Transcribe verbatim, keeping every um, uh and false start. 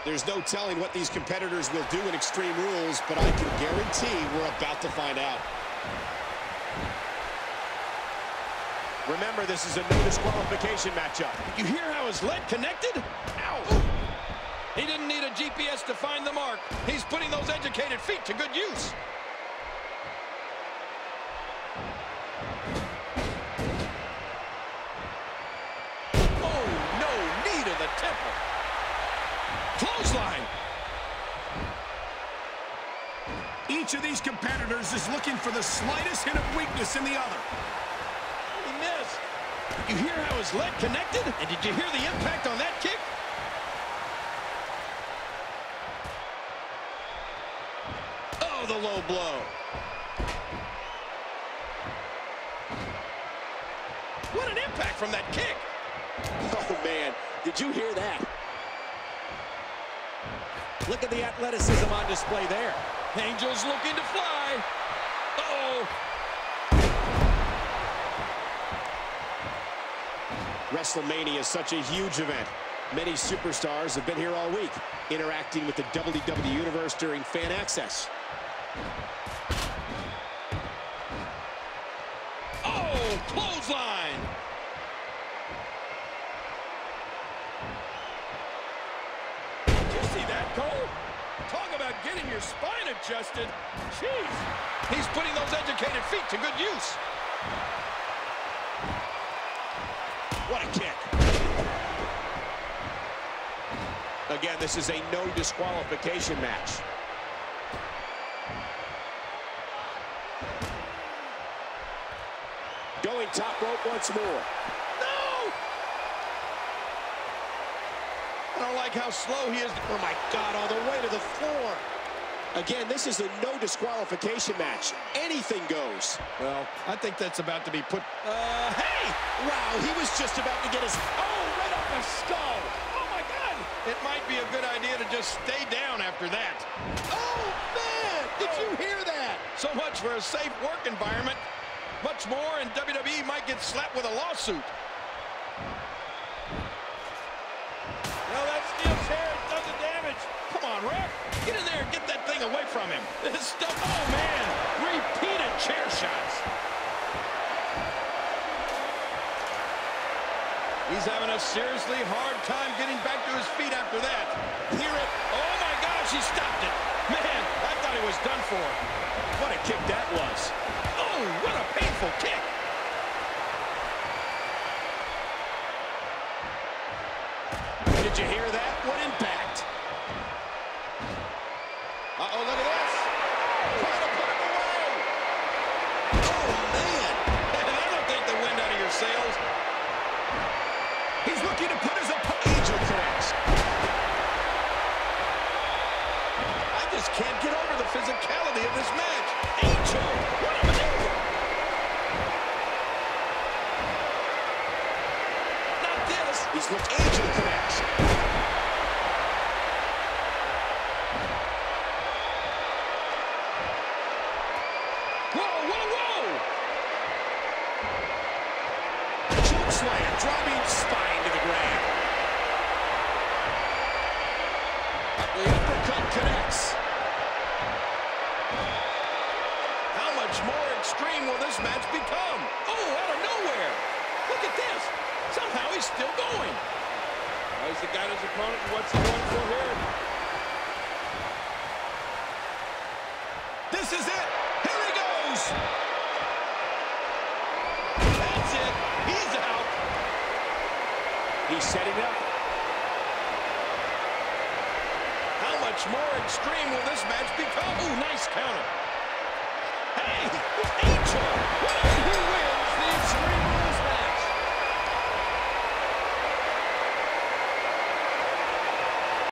There's no telling what these competitors will do in Extreme Rules, but I can guarantee we're about to find out. Remember, this is a no disqualification matchup. You hear how his leg connected? Ow! He didn't need a G P S to find the mark. He's putting those educated feet to good use. Oh, no, knee to the temple. Clothesline. Each of these competitors is looking for the slightest hint of weakness in the other. He missed. You hear how his leg connected? And did you hear the impact on that kick? Oh, the low blow. What an impact from that kick. Oh, man, did you hear that? Look at the athleticism on display there. Angel's looking to fly. Uh-oh. WrestleMania is such a huge event. Many superstars have been here all week, interacting with the W W E Universe during fan access. Oh, clothesline. Did you see that, Cole? Talk about getting your spine adjusted. Jeez. He's putting those educated feet to good use. What a kick. Again, this is a no disqualification match. Going top rope once more. No! I don't like how slow he is. Oh, my God, all the way to the floor. Again, this is a no disqualification match. Anything goes. Well, I think that's about to be put... Uh, hey! Wow, he was just about to get his... Oh, right off the skull! Oh, my God! It might be a good idea to just stay down after that. Oh, man! Did you hear that? So much for a safe work environment. Much more, and W W E might get slapped with a lawsuit. Well, that steel chair does the damage. Come on, ref. Get in there and get that thing away from him. This stuff, oh, man. Repeated chair shots. He's having a seriously hard time getting back to his feet after that. Hear it. Oh, my gosh, he stopped it. Man, I thought he was done for. What a kick that was. Oh, what a painful kick. Did you hear that? What impact? Uh-oh, look at this. Trying to put him away. Oh, man. And I don't think the wind out of your sails. He's looking to put his opponent. Angel connects. I just can't get over the physicality of this match. Angel, what a maneuver. Not this. He's looked Angel connects. Whoa, whoa, whoa. Choke slam, driving spine to the ground. The uppercut connects. How much more extreme will this match become? Oh, out of nowhere. Look at this. Somehow he's still going. Oh, he's got his opponent. What's he going for here? This is it. Here he goes. That's it. He's out. He's setting up. How much more extreme will this match become? Ooh, nice counter. Hey,